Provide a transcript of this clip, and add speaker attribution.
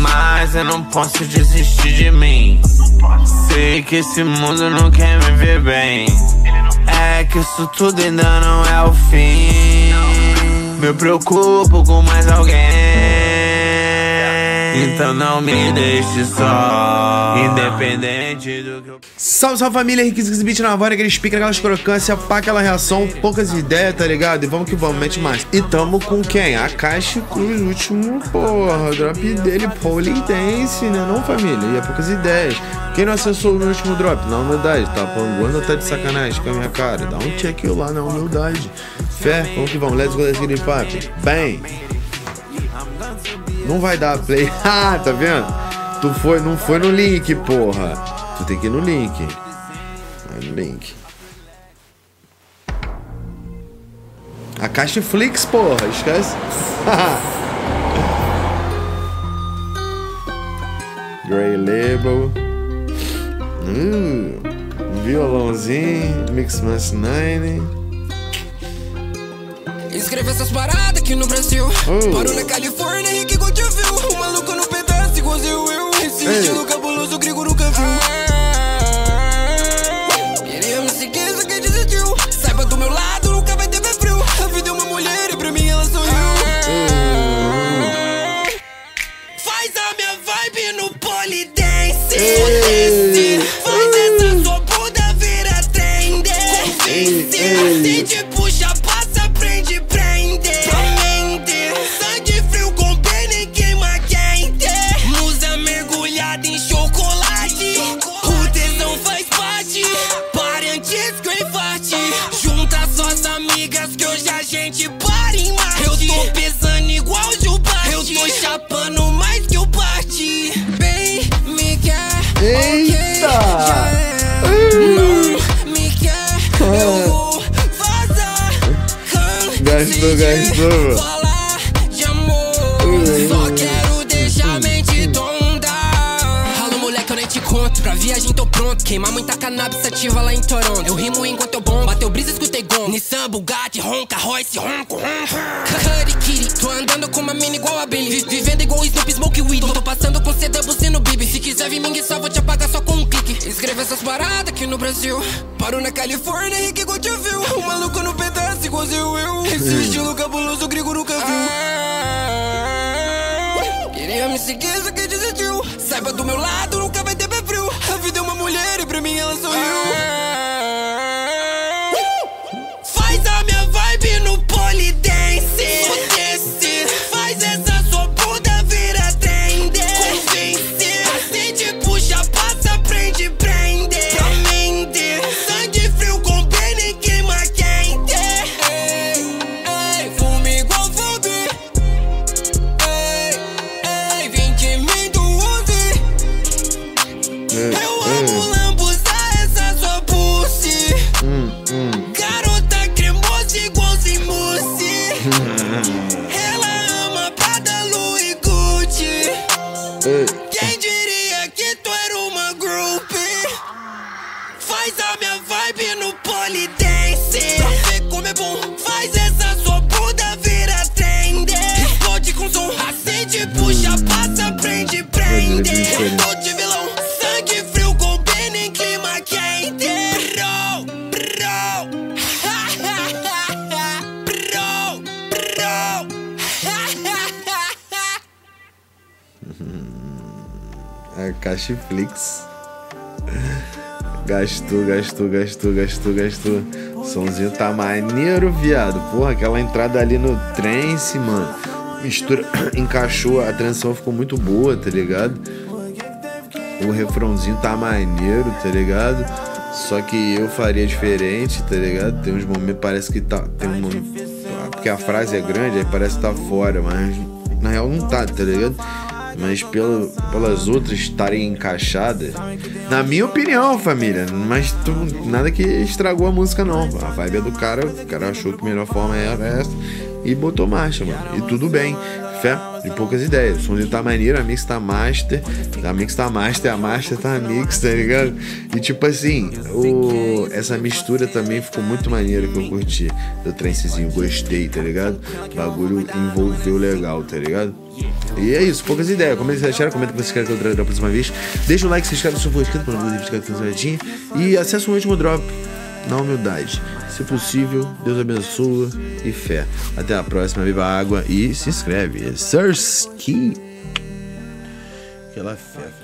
Speaker 1: Mas eu não posso desistir de mim. Sei que esse mundo não quer me ver bem. É que isso tudo ainda não é o fim. Me preocupo com mais alguém. Então não me deixe só, independente do que eu...
Speaker 2: Salve, salve família, Henrique Beat na voz, aquele speaker, aquelas crocâncias, pá, aquela reação, poucas ideias, tá ligado? E vamos que vamos, mete mais. E tamo com quem? A Caixa Cruz, último, porra, drop dele, Polidense, né não, família? E é poucas ideias. Quem não acessou o meu último drop? Na humildade, tá panguando ou tá de sacanagem com a minha cara? Dá um check lá na humildade. Fé, vamos que vamos, let's go, let's get it pop. Bem, não vai dar play. Ah, tá vendo? Não foi no link, porra. Tu tem que ir no link. Vai no link. A Caixa Flix, porra, esquece. Grey Label. Violãozinho. Mixmas 9.
Speaker 3: Escreve essas paradas aqui no Brasil. Parou na Califórnia, Henrique Gold viu. Um maluco no pedaço, igualzinho eu. Esse estilo cabuloso, o gringo nunca viu. Queria me seguir, só que desistiu. Saiba do meu lado, nunca vai ter frio. A vida é uma mulher e pra mim ela sorriu. Faz a minha vibe no Polidense. Faz essa sua bunda virar trender. Convence, se te puxa, passa, prende, prende. Sangue frio com pena e queima quente. Musa mergulhada em chocolate. O tesão faz parte. Parentes grey forte. Junta suas amigas que hoje a gente para em Marte. Eu tô pesando igual Jubarte. Eu tô chapando mais que o Bart. Bem, me quer.
Speaker 2: Eita!
Speaker 3: Não me quer. Eu vou vazar.
Speaker 2: Gastou.
Speaker 3: Falar de amor. Só quero deixar a mente tonda. Alô, moleque, eu nem te conto. Pra viagem tô pronto. Queimar muita cannabis ativa lá em Toronto. Eu rimo enquanto eu bombo. Bateu brisa, escutei gom. Nissan, Bugatti, ronca, Royce, ronco. Harikiri. Tô andando com uma mina igual a Billy. Vivendo igual Snoop, Smoke Weed. Tô passando com CD, buzino, Bibi. Se quiser vir mingue só, vou te apagar só com um clique. Escreve essas paradas aqui no Brasil. Parou na Califórnia, Henrique Gold viu. Um maluco no pedaço, igualzinho eu. Esse estilo cabuloso, o gringo nunca viu. Queria me seguir, só que desistiu. Saiba do meu lado, nunca vai ter pé frio. A vida é uma mulher e pra mim ela sorriu. Faz a minha vibe no Polidense. Faz essa sua bunda virar trender. Convence, se te puxa, passa, prende, prende. Sangue frio com pena e queima quente. Fume igual fogo. 20 mil do Uzi. Eu amo lambuzar essa sua pussy. Garota cremosa igualzinho mousse. Ela ama Prada, Louis e Gucci. Quem diria que tu era uma groupie? Faz a minha vibe no Polidense. Pra ver como é bom. Faz essa sua bunda virar trender. Explode com som. Acende, puxa, passa, prende, prende. Eu tô de vilão. Sangue frio com pena em clima quente.
Speaker 2: A Caixa Flix. Gastou. Somzinho tá maneiro, viado. Porra, aquela entrada ali no trance, mano. Mistura, encaixou, a transição ficou muito boa, tá ligado? O refrãozinho tá maneiro, tá ligado? Só que eu faria diferente, tá ligado? Tem uns momentos, parece que tá. Tem um momento. Porque a frase é grande, aí parece que tá fora, mas na real não tá, tá ligado? Mas pelas outras estarem encaixadas, na minha opinião, família, mas nada que estragou a música não. A vibe é do cara, o cara achou que a melhor forma era essa e botou marcha, mano. E tudo bem, fé. de poucas ideias. O somzinho tá maneiro, a mix tá master, a master tá mix, tá ligado? E tipo assim, essa mistura também ficou muito maneira, que eu curti do trancezinho, gostei, tá ligado? O bagulho envolveu legal, tá ligado? E é isso, poucas ideias. Comenta se acharam, comenta o que vocês querem que eu traga da próxima vez. Deixa o like, se inscreve se for inscrito para não perder vídeo certinho. E acessa o último drop na humildade. Se possível, Deus abençoa e fé. Até a próxima, beba água e se inscreve. Sirski. Aquela fé.